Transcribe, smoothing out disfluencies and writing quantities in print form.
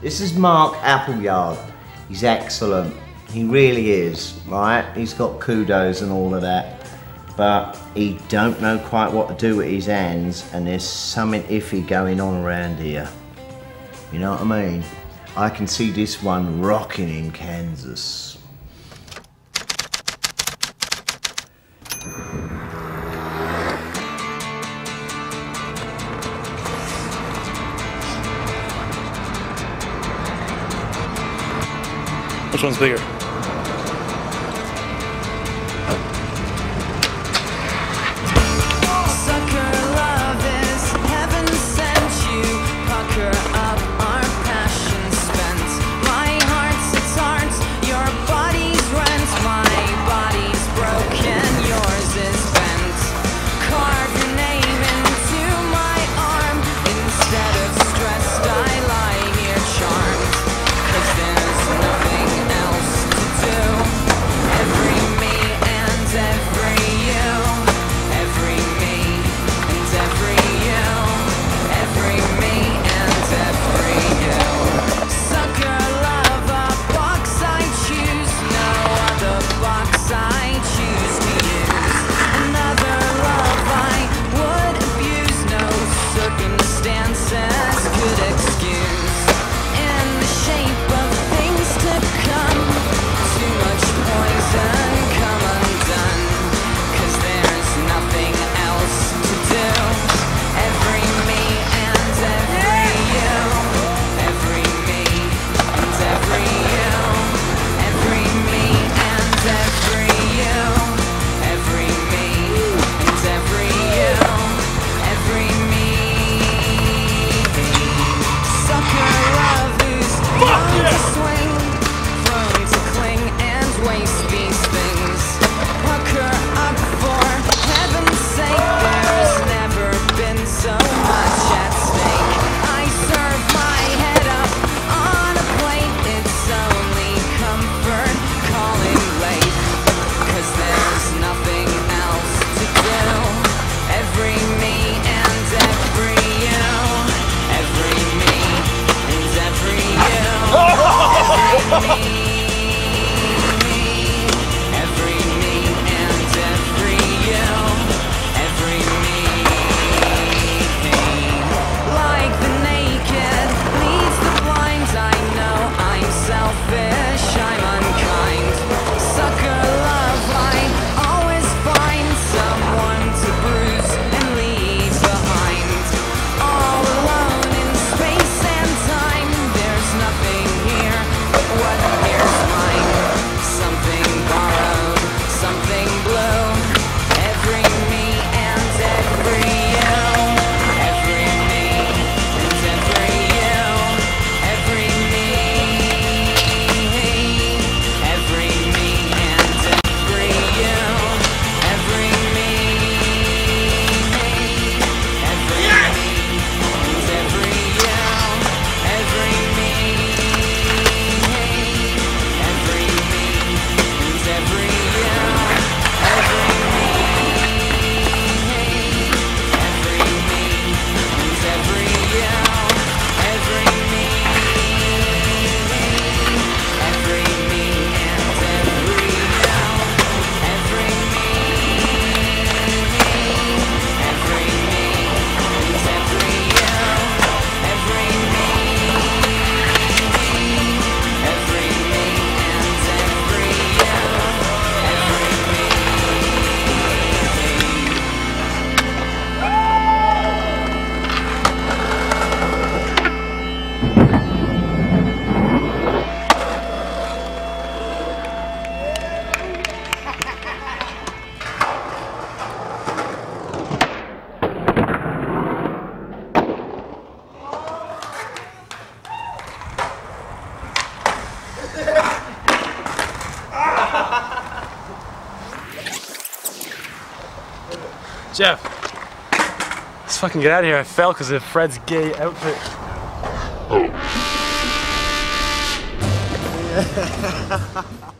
This is Mark Appleyard. He's excellent. He really is, right? He's got kudos and all of that. But he don't know quite what to do with his hands, and there's something iffy going on around here. You know what I mean? I can see this one rocking in Kansas. Which one's bigger? Jeff, let's fucking get out of here. I fell because of Fred's gay outfit. Oh.